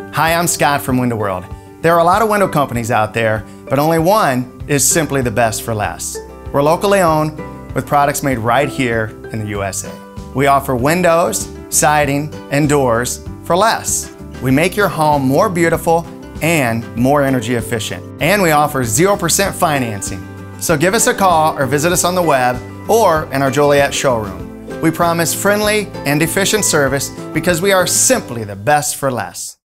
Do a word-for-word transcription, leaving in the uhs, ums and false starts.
Hi, I'm Scott from Window World. There are a lot of window companies out there, but only one is simply the best for less. We're locally owned with products made right here in the U S A. We offer windows, siding, and doors for less. We make your home more beautiful and more energy efficient. And we offer zero percent financing. So give us a call or visit us on the web or in our Joliet showroom. We promise friendly and efficient service because we are simply the best for less.